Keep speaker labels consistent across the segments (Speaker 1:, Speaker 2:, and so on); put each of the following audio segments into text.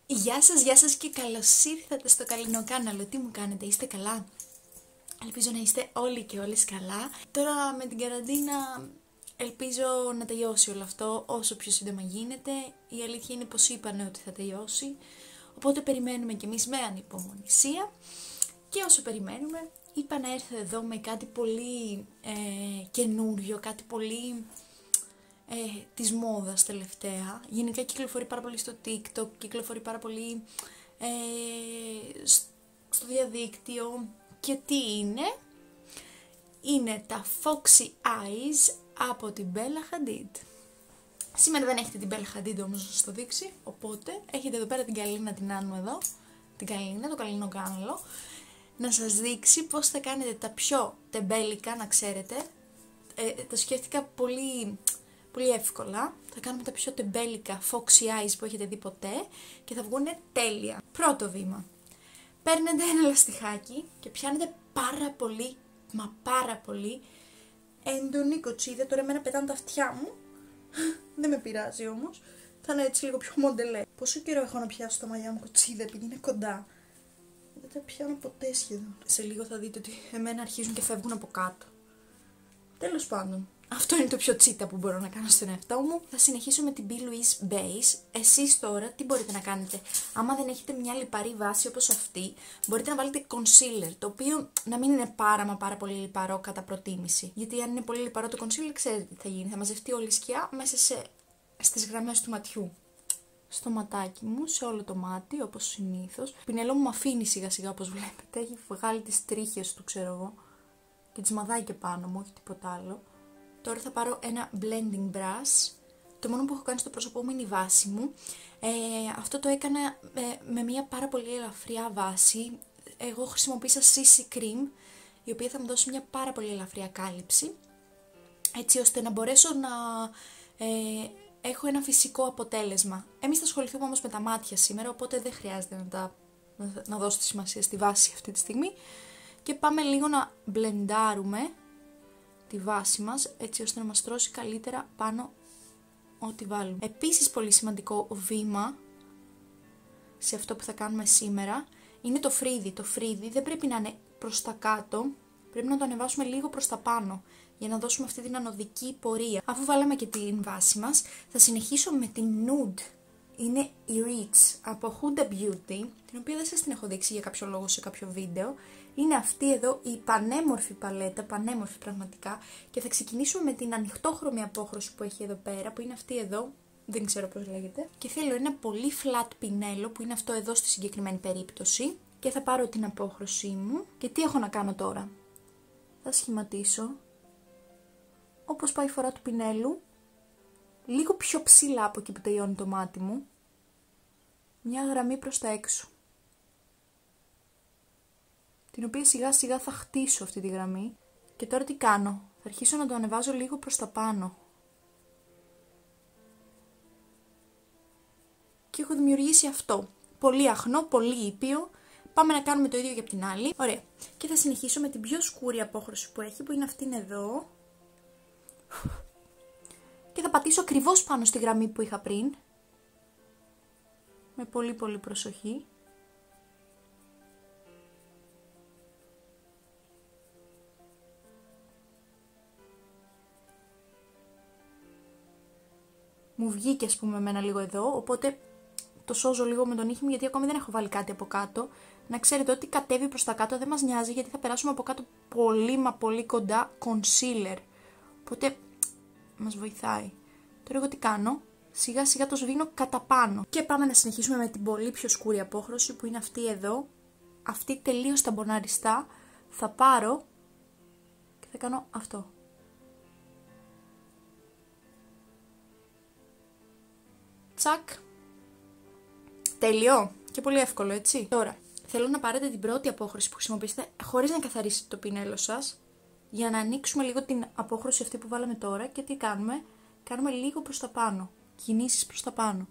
Speaker 1: Γεια σας και καλώς ήρθατε στο Καλλινοκάναλο. Τι μου κάνετε, είστε καλά? Ελπίζω να είστε όλοι και όλες καλά. Τώρα με την καραντίνα ελπίζω να τελειώσει όλο αυτό όσο πιο σύντομα γίνεται. Η αλήθεια είναι πως είπανε ότι θα τελειώσει, οπότε περιμένουμε κι εμείς με ανυπομονησία. Και όσο περιμένουμε, είπα να έρθω εδώ με κάτι πολύ καινούριο, κάτι πολύ της μόδας τελευταία. Γενικά κυκλοφορεί πάρα πολύ στο TikTok, κυκλοφορεί πάρα πολύ στο διαδίκτυο. Και τι είναι? Είναι τα Foxy Eyes από την Bella Hadid. Σήμερα δεν έχετε την Bella Hadid όμως να σας το δείξει, οπότε έχετε εδώ πέρα την Καλίνα την Άνω εδώ, την Καλίνα, το Καλλινοκάναλο, να σας δείξει πώς θα κάνετε τα πιο τεμπέλικα, να ξέρετε. Το σκέφτηκα πολύ εύκολα. Θα κάνουμε τα πιο τεμπέλικα Foxy Eyes που έχετε δει ποτέ και θα βγουν τέλεια. Πρώτο βήμα. Παίρνετε ένα λαστιχάκι και πιάνετε πάρα πολύ έντονη κοτσίδα. Τώρα εμένα πετάνε τα αυτιά μου. Δεν με πειράζει όμως. Θα είναι έτσι λίγο πιο μοντελέ. Πόσο καιρό έχω να πιάσω τα μαλλιά μου κοτσίδα επειδή είναι κοντά? Δεν τα πιάνω ποτέ σχεδόν. Σε λίγο θα δείτε ότι εμένα αρχίζουν και φεύγουν από κάτω. Τέλος πάντων. Αυτό είναι το πιο τσίτα που μπορώ να κάνω στον εαυτό μου. Θα συνεχίσω με την B. Louise Base. Εσείς τώρα τι μπορείτε να κάνετε? Άμα δεν έχετε μια λιπαρή βάση όπως αυτή, μπορείτε να βάλετε concealer, το οποίο να μην είναι πάρα πολύ λιπαρό κατά προτίμηση. Γιατί αν είναι πολύ λιπαρό το concealer, ξέρετε τι θα γίνει. Θα μαζευτεί όλη η σκιά μέσα στις γραμμές του ματιού. Στο ματάκι μου, σε όλο το μάτι, όπως συνήθως. Το πινελό μου αφήνει σιγά σιγά, όπως βλέπετε. Έχει βγάλει τις τρίχες του, ξέρω εγώ. Και τις μαδάει και πάνω μου, όχι τίποτα άλλο. Τώρα θα πάρω ένα blending brush. Το μόνο που έχω κάνει στο πρόσωπό μου είναι η βάση μου. Αυτό το έκανα με μια πάρα πολύ ελαφριά βάση. Εγώ χρησιμοποίησα CC Cream, η οποία θα μου δώσει μια πάρα πολύ ελαφριά κάλυψη, έτσι ώστε να μπορέσω να έχω ένα φυσικό αποτέλεσμα. Εμείς θα ασχοληθούμε όμως με τα μάτια σήμερα, οπότε δεν χρειάζεται να δώσω τη σημασία στη βάση αυτή τη στιγμή. Και πάμε λίγο να μπλεντάρουμε τη βάση μας, έτσι ώστε να μας τρώσει καλύτερα πάνω ό,τι βάλουμε. Επίσης πολύ σημαντικό βήμα σε αυτό που θα κάνουμε σήμερα είναι το φρύδι. Το φρύδι δεν πρέπει να είναι προς τα κάτω, πρέπει να το ανεβάσουμε λίγο προς τα πάνω για να δώσουμε αυτή την ανωδική πορεία. Αφού βάλαμε και την βάση μας, θα συνεχίσω με την Nude. Είναι η Reach από Huda Beauty, την οποία δεν σας την έχω δείξει για κάποιο λόγο σε κάποιο βίντεο. Είναι αυτή εδώ η πανέμορφη παλέτα, πανέμορφη πραγματικά, και θα ξεκινήσουμε με την ανοιχτόχρωμη απόχρωση που έχει εδώ πέρα, που είναι αυτή εδώ, δεν ξέρω πώς λέγεται. Και θέλω ένα πολύ flat πινέλο, που είναι αυτό εδώ στη συγκεκριμένη περίπτωση, και θα πάρω την απόχρωσή μου. Και τι έχω να κάνω τώρα? Θα σχηματίσω, όπως πάει η φορά του πινέλου, λίγο πιο ψηλά από εκεί που τελειώνει το μάτι μου, μια γραμμή προς τα έξω, την οποία σιγά σιγά θα χτίσω αυτή τη γραμμή. Και τώρα τι κάνω? Θα αρχίσω να το ανεβάζω λίγο προς τα πάνω. Και έχω δημιουργήσει αυτό. Πολύ αχνό, πολύ ήπιο. Πάμε να κάνουμε το ίδιο για την άλλη. Ωραία. Και θα συνεχίσω με την πιο σκούρη απόχρωση που έχει, που είναι αυτήν εδώ. Και θα πατήσω ακριβώς πάνω στη γραμμή που είχα πριν. Με πολύ προσοχή. Μου βγήκε ας πούμε εμένα λίγο εδώ, οπότε το σώζω λίγο με τον ήχη μου, γιατί ακόμη δεν έχω βάλει κάτι από κάτω. Να ξέρετε ότι κατέβει προς τα κάτω δεν μας νοιάζει, γιατί θα περάσουμε από κάτω πολύ κοντά concealer. Οπότε μας βοηθάει. Τώρα εγώ τι κάνω? Σιγά σιγά το σβήνω κατά πάνω. Και πάμε να συνεχίσουμε με την πολύ πιο σκούρη απόχρωση, που είναι αυτή εδώ. Αυτή τελείως ταμποναριστά. Θα πάρω και θα κάνω αυτό. Τσακ. Τέλειο. Και πολύ εύκολο, έτσι. Τώρα, θέλω να πάρετε την πρώτη απόχρωση που χρησιμοποιήσετε, χωρίς να καθαρίσετε το πινέλο σας, για να ανοίξουμε λίγο την απόχρωση αυτή που βάλαμε τώρα. Και τι κάνουμε? Κάνουμε λίγο προς τα πάνω. Κινήσεις προς τα πάνω.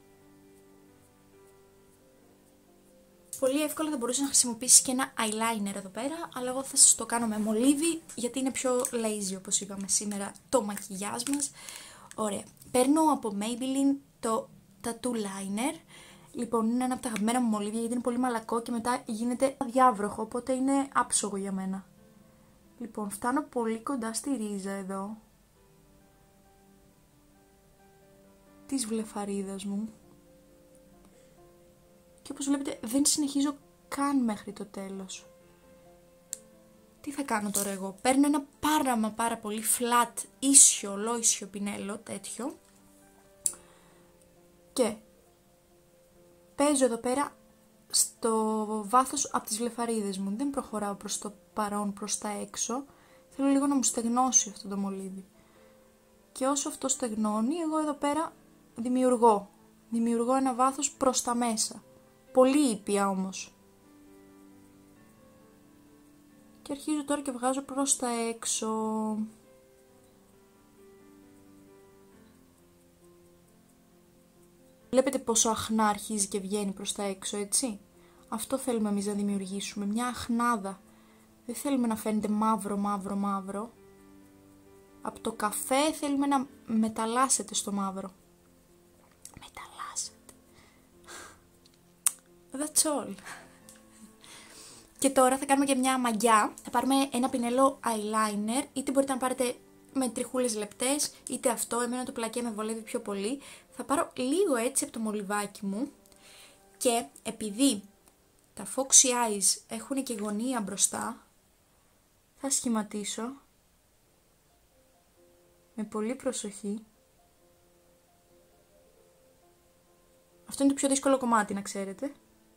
Speaker 1: Πολύ εύκολα θα μπορούσα να χρησιμοποιήσει και ένα eyeliner εδώ πέρα, αλλά εγώ θα σας το κάνω με μολύβι, γιατί είναι πιο lazy, όπως είπαμε σήμερα, το μακιγιάζ μας. Ωραία. Παίρνω από Maybelline το Tattoo Liner. Λοιπόν, είναι ένα από τα αγαπημένα μου μολύβια γιατί είναι πολύ μαλακό και μετά γίνεται αδιάβροχο, οπότε είναι άψογο για μένα. Λοιπόν, φτάνω πολύ κοντά στη ρίζα εδώ της βλεφαρίδας μου και όπως βλέπετε δεν συνεχίζω καν μέχρι το τέλος. Τι θα κάνω τώρα εγώ? Παίρνω ένα πάρα πολύ flat, ίσιο, ολόισιο πινέλο, τέτοιο, και παίζω εδώ πέρα στο βάθος από τις βλεφαρίδες μου. Δεν προχωράω προς το παρόν, προς τα έξω. Θέλω λίγο να μου στεγνώσει αυτό το μολύβι. Και όσο αυτό στεγνώνει, εγώ εδώ πέρα δημιουργώ ένα βάθος προς τα μέσα. Πολύ ήπια όμως. Και αρχίζω τώρα και βγάζω προς τα έξω. Βλέπετε πόσο αχνά αρχίζει και βγαίνει προς τα έξω, έτσι. Αυτό θέλουμε εμείς να δημιουργήσουμε, μια αχνάδα. Δεν θέλουμε να φαίνεται μαύρο. Από το καφέ θέλουμε να μεταλλάσσεται στο μαύρο. Μεταλλάσσεται. That's all. Και τώρα θα κάνουμε και μια μαγιά. Θα πάρουμε ένα πινέλο eyeliner, είτε μπορείτε να πάρετε με τριχούλες λεπτές, είτε αυτό. Εμένα το πλακέ με βολεύει πιο πολύ. Θα πάρω λίγο έτσι από το μολυβάκι μου και επειδή τα foxy eyes έχουν και γωνία μπροστά, θα σχηματίσω με πολύ προσοχή. Αυτό είναι το πιο δύσκολο κομμάτι, να ξέρετε.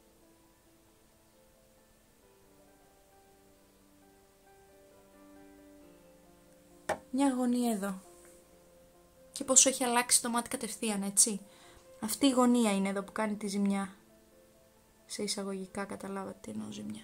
Speaker 1: Μια γωνία εδώ. Και πόσο έχει αλλάξει το μάτι κατευθείαν, έτσι. Αυτή η γωνία είναι εδώ που κάνει τη ζημιά. Σε εισαγωγικά καταλάβατε τι εννοώ ζημιά.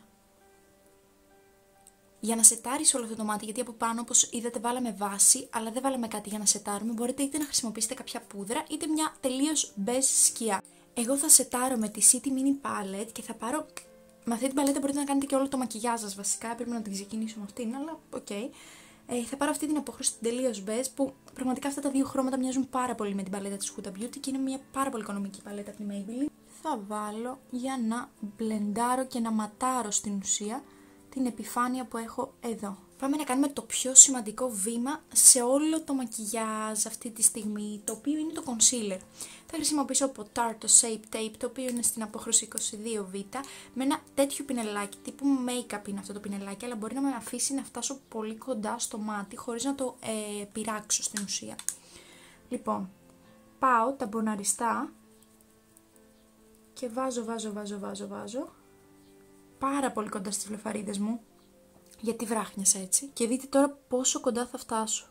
Speaker 1: Για να σετάρεις όλο αυτό το μάτι, γιατί από πάνω όπως είδατε βάλαμε βάση, αλλά δεν βάλαμε κάτι για να σετάρουμε, μπορείτε είτε να χρησιμοποιήσετε κάποια πούδρα, είτε μια τελείως μπέζ σκιά. Εγώ θα σετάρω με τη City Mini Palette και θα πάρω... Με αυτή την παλέτα μπορείτε να κάνετε και όλο το μακιγιάζ σας βασικά, πρέπει να την ξεκινήσω με αυτήν, αλλά οκ. Θα πάρω αυτή την απόχρωση την τελείως μπέζ, που πραγματικά αυτά τα δύο χρώματα μοιάζουν πάρα πολύ με την παλέτα της Huda Beauty και είναι μια πάρα πολύ οικονομική παλέτα από τη Maybelline. Θα βάλω για να μπλεντάρω και να ματάρω στην ουσία την επιφάνεια που έχω εδώ. Πάμε να κάνουμε το πιο σημαντικό βήμα σε όλο το μακιγιάζ αυτή τη στιγμή, το οποίο είναι το concealer. Θα χρησιμοποιήσω από Tarte το Shape Tape, το οποίο είναι στην απόχρωση 22β, με ένα τέτοιο πινελάκι, τύπου make-up είναι αυτό το πινελάκι, αλλά μπορεί να με αφήσει να φτάσω πολύ κοντά στο μάτι, χωρίς να το πειράξω στην ουσία. Λοιπόν, πάω ταμποναριστά και βάζω πάρα πολύ κοντά στις βλεφαρίδες μου, γιατί βράχνιασα έτσι. Και δείτε τώρα πόσο κοντά θα φτάσω.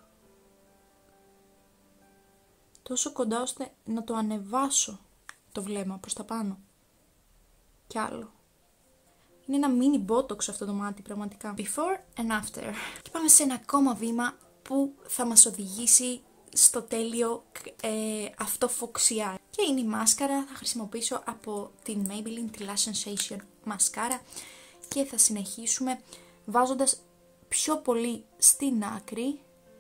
Speaker 1: Τόσο κοντά ώστε να το ανεβάσω το βλέμμα προς τα πάνω. Κι άλλο. Είναι ένα mini botox αυτό το μάτι πραγματικά. Before and after. Και πάμε σε ένα ακόμα βήμα που θα μας οδηγήσει στο τέλειο αυτό foxy eye. Και είναι η μάσκαρα, θα χρησιμοποιήσω από την Maybelline τη Lash Sensation μασκάρα και θα συνεχίσουμε βάζοντας πιο πολύ στην άκρη.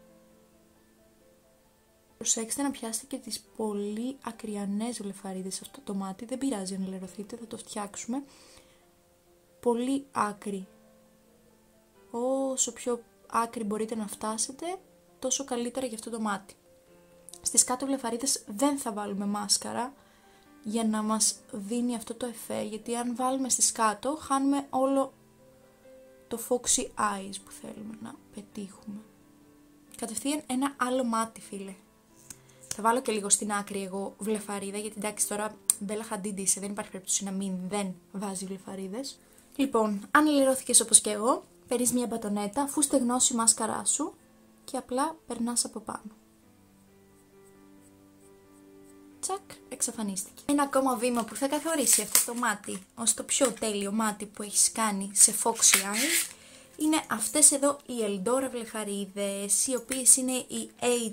Speaker 1: Προσέξτε να πιάσετε και τις πολύ ακριανές βλεφαρίδες σε αυτό το μάτι, δεν πειράζει αν λερωθείτε, θα το φτιάξουμε. Πολύ άκρη. Όσο πιο άκρη μπορείτε να φτάσετε, τόσο καλύτερα για αυτό το μάτι. Στις κάτω βλεφαρίδες δεν θα βάλουμε μάσκαρα για να μας δίνει αυτό το εφέ, γιατί αν βάλουμε στις κάτω χάνουμε όλο το foxy eyes που θέλουμε να πετύχουμε. Κατευθείαν ένα άλλο μάτι, φίλε. Θα βάλω και λίγο στην άκρη εγώ βλεφαρίδα, γιατί εντάξει τώρα Bella Hadid είσαι, δεν υπάρχει περίπτωση να μην δεν βάζει βλεφαρίδες. Λοιπόν, αν λερώθηκες όπως και εγώ, παίρνεις μια μπατονέτα, αφού στεγνώσει η μάσκαρά σου και απλά περνάς από πάνω. Τσακ, εξαφανίστηκε. Ένα ακόμα βήμα που θα καθορίσει αυτό το μάτι ως το πιο τέλειο μάτι που έχεις κάνει σε foxy eye είναι αυτές εδώ οι Eldora βλεφαρίδες, οι οποίες είναι οι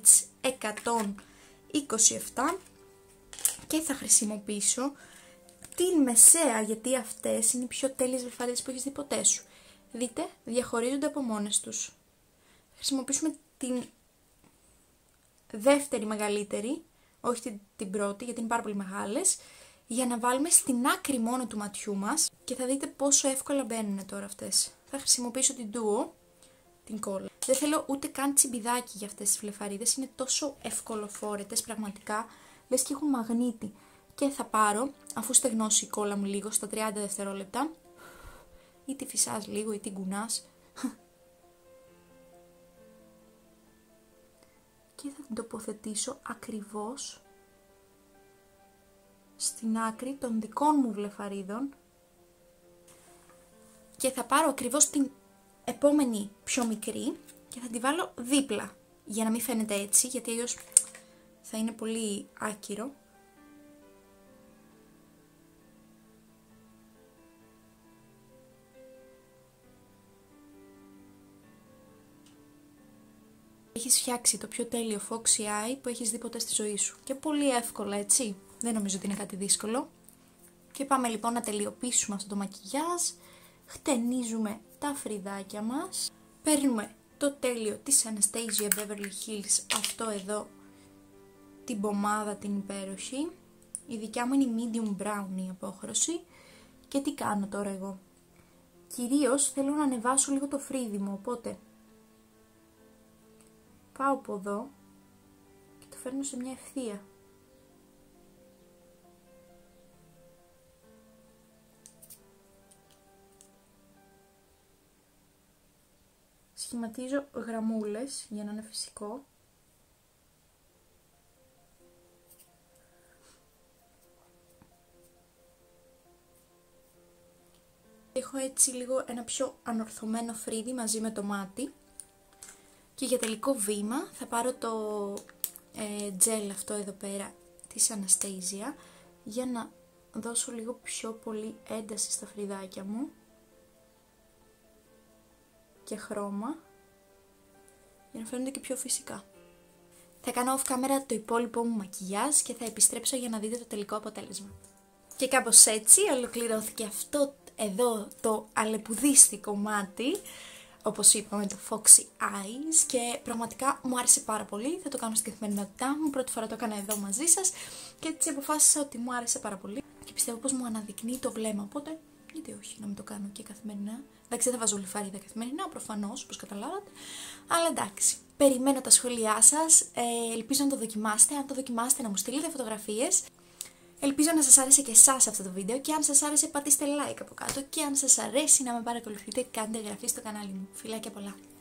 Speaker 1: H127 και θα χρησιμοποιήσω την μεσαία, γιατί αυτές είναι οι πιο τέλειες βλεφαρίδες που έχεις δει ποτέ σου. Δείτε, διαχωρίζονται από μόνες τους. Θα χρησιμοποιήσουμε την δεύτερη μεγαλύτερη, όχι την πρώτη γιατί είναι πάρα πολύ μεγάλες, για να βάλουμε στην άκρη μόνο του ματιού μας και θα δείτε πόσο εύκολα μπαίνουν τώρα αυτές. Θα χρησιμοποιήσω την Duo, την κόλλα. Δεν θέλω ούτε καν τσιμπιδάκι για αυτές τις βλεφαρίδες, είναι τόσο ευκολοφόρετες πραγματικά, λες και έχουν μαγνήτη. Και θα πάρω, αφού στεγνώσει η κόλλα μου λίγο στα 30 δευτερόλεπτα, ή τη φυσάς λίγο ή την κουνάς, και θα την τοποθετήσω ακριβώς στην άκρη των δικών μου βλεφαρίδων και θα πάρω ακριβώς την επόμενη πιο μικρή και θα τη βάλω δίπλα για να μην φαίνεται έτσι, γιατί αλλιώς θα είναι πολύ άκυρο. Έχεις φτιάξει το πιο τέλειο Foxy Eye που έχεις δει ποτέ στη ζωή σου. Και πολύ εύκολα, έτσι. Δεν νομίζω ότι είναι κάτι δύσκολο. Και πάμε λοιπόν να τελειοποιήσουμε αυτό το μακιγιάζ. Χτενίζουμε τα φρυδάκια μας. Παίρνουμε το τέλειο της Anastasia Beverly Hills, αυτό εδώ, την πομάδα την υπέροχη. Η δικιά μου είναι η medium brown η απόχρωση. Και τι κάνω τώρα εγώ? Κυρίως θέλω να ανεβάσω λίγο το φρύδι μου, οπότε πάω από εδώ και το φέρνω σε μια ευθεία. Σχηματίζω γραμμούλες για να είναι φυσικό. Έχω έτσι λίγο ένα πιο ανορθωμένο φρύδι μαζί με το μάτι. Και για τελικό βήμα θα πάρω το gel αυτό εδώ πέρα της Anastasia για να δώσω λίγο πιο πολύ ένταση στα φρυδάκια μου και χρώμα για να φαίνονται και πιο φυσικά. Θα κάνω off camera το υπόλοιπο μου μακιγιάζ και θα επιστρέψω για να δείτε το τελικό αποτέλεσμα. Και κάπως έτσι ολοκληρώθηκε αυτό εδώ το αλεπουδίστικο μάτι, όπως είπαμε, το Foxy Eyes, και πραγματικά μου άρεσε πάρα πολύ. Θα το κάνω στην καθημερινότητά μου, πρώτη φορά το έκανα εδώ μαζί σας και έτσι αποφάσισα ότι μου άρεσε πάρα πολύ και πιστεύω πως μου αναδεικνύει το βλέμμα, οπότε γιατί όχι να μην το κάνω και καθημερινά. Εντάξει, δεν θα βάζω λιφάριδα καθημερινά, προφανώς, όπως καταλάβατε, αλλά εντάξει. Περιμένω τα σχόλιά σας, ελπίζω να το δοκιμάσετε. Αν το δοκιμάσετε, να μου στείλετε φωτογραφίες. Ελπίζω να σας άρεσε και εσάς αυτό το βίντεο και αν σας άρεσε πατήστε like από κάτω και αν σας αρέσει να με παρακολουθείτε κάντε εγγραφή στο κανάλι μου. Φιλάκια πολλά!